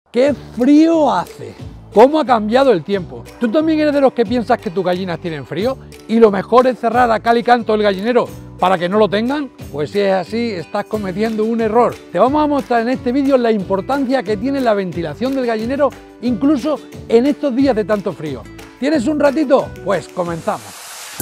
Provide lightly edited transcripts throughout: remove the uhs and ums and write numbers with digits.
¡Qué frío hace! ¿Cómo ha cambiado el tiempo? ¿Tú también eres de los que piensas que tus gallinas tienen frío? ¿Y lo mejor es cerrar a cal y canto el gallinero para que no lo tengan? Pues si es así, estás cometiendo un error. Te vamos a mostrar en este vídeo la importancia que tiene la ventilación del gallinero, incluso en estos días de tanto frío. ¿Tienes un ratito? Pues comenzamos.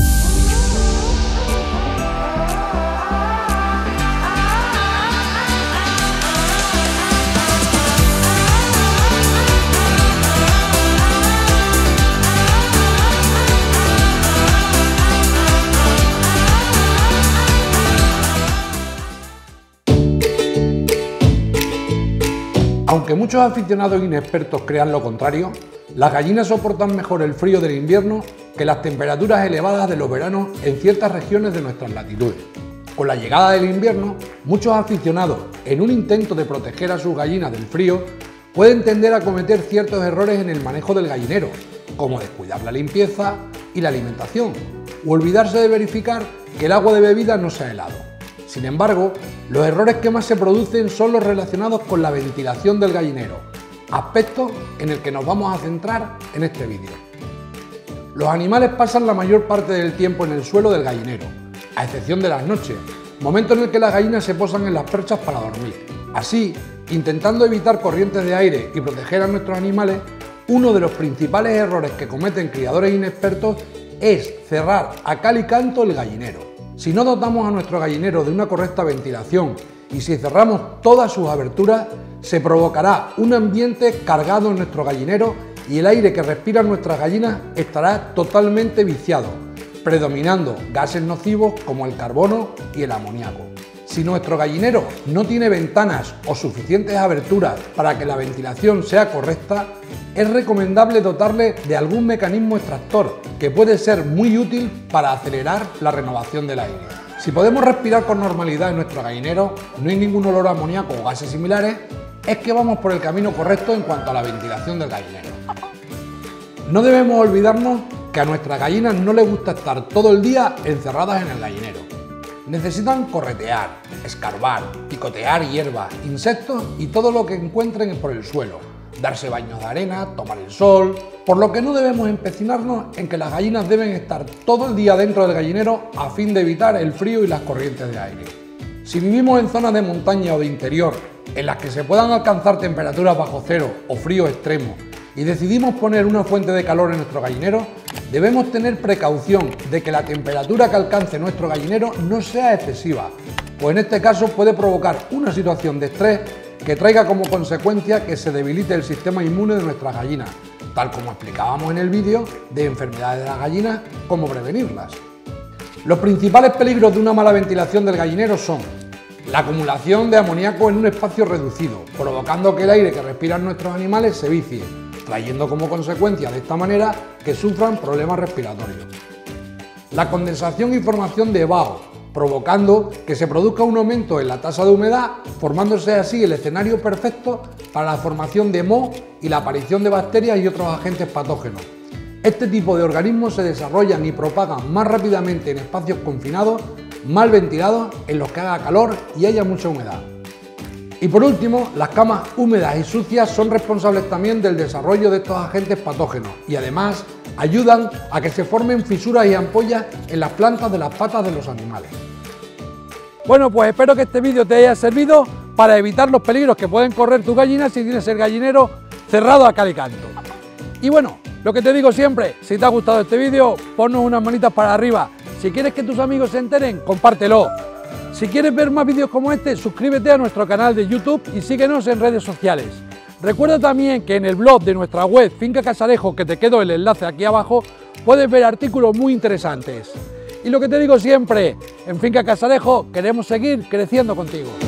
Aunque muchos aficionados inexpertos crean lo contrario, las gallinas soportan mejor el frío del invierno que las temperaturas elevadas de los veranos en ciertas regiones de nuestras latitudes. Con la llegada del invierno, muchos aficionados, en un intento de proteger a sus gallinas del frío, pueden tender a cometer ciertos errores en el manejo del gallinero, como descuidar la limpieza y la alimentación, o olvidarse de verificar que el agua de bebida no sea helado. Sin embargo, los errores que más se producen son los relacionados con la ventilación del gallinero, aspecto en el que nos vamos a centrar en este vídeo. Los animales pasan la mayor parte del tiempo en el suelo del gallinero, a excepción de las noches, momento en el que las gallinas se posan en las perchas para dormir. Así, intentando evitar corrientes de aire y proteger a nuestros animales, uno de los principales errores que cometen criadores inexpertos es cerrar a cal y canto el gallinero. Si no dotamos a nuestro gallinero de una correcta ventilación y si cerramos todas sus aberturas, se provocará un ambiente cargado en nuestro gallinero y el aire que respiran nuestras gallinas estará totalmente viciado, predominando gases nocivos como el carbono y el amoníaco. Si nuestro gallinero no tiene ventanas o suficientes aberturas para que la ventilación sea correcta, es recomendable dotarle de algún mecanismo extractor que puede ser muy útil para acelerar la renovación del aire. Si podemos respirar con normalidad en nuestro gallinero, no hay ningún olor a amoníaco o gases similares, es que vamos por el camino correcto en cuanto a la ventilación del gallinero. No debemos olvidarnos que a nuestras gallinas no les gusta estar todo el día encerradas en el gallinero. Necesitan corretear, escarbar, picotear hierbas, insectos y todo lo que encuentren por el suelo, darse baños de arena, tomar el sol, por lo que no debemos empecinarnos en que las gallinas deben estar todo el día dentro del gallinero a fin de evitar el frío y las corrientes de aire. Si vivimos en zonas de montaña o de interior en las que se puedan alcanzar temperaturas bajo cero o frío extremo y decidimos poner una fuente de calor en nuestro gallinero, debemos tener precaución de que la temperatura que alcance nuestro gallinero no sea excesiva, pues en este caso puede provocar una situación de estrés que traiga como consecuencia que se debilite el sistema inmune de nuestras gallinas, tal como explicábamos en el vídeo de enfermedades de las gallinas, cómo prevenirlas. Los principales peligros de una mala ventilación del gallinero son la acumulación de amoníaco en un espacio reducido, provocando que el aire que respiran nuestros animales se vicie, trayendo como consecuencia de esta manera que sufran problemas respiratorios. La condensación y formación de vaho, provocando que se produzca un aumento en la tasa de humedad, formándose así el escenario perfecto para la formación de moho y la aparición de bacterias y otros agentes patógenos. Este tipo de organismos se desarrollan y propagan más rápidamente en espacios confinados, mal ventilados, en los que haga calor y haya mucha humedad. Y por último, las camas húmedas y sucias son responsables también del desarrollo de estos agentes patógenos y además ayudan a que se formen fisuras y ampollas en las plantas de las patas de los animales. Bueno, pues espero que este vídeo te haya servido para evitar los peligros que pueden correr tus gallinas si tienes el gallinero cerrado a cal y canto. Y bueno, lo que te digo siempre, si te ha gustado este vídeo, ponnos unas manitas para arriba. Si quieres que tus amigos se enteren, compártelo. Si quieres ver más vídeos como este, suscríbete a nuestro canal de YouTube y síguenos en redes sociales. Recuerda también que en el blog de nuestra web Finca Casarejo, que te quedo el enlace aquí abajo, puedes ver artículos muy interesantes. Y lo que te digo siempre, en Finca Casarejo queremos seguir creciendo contigo.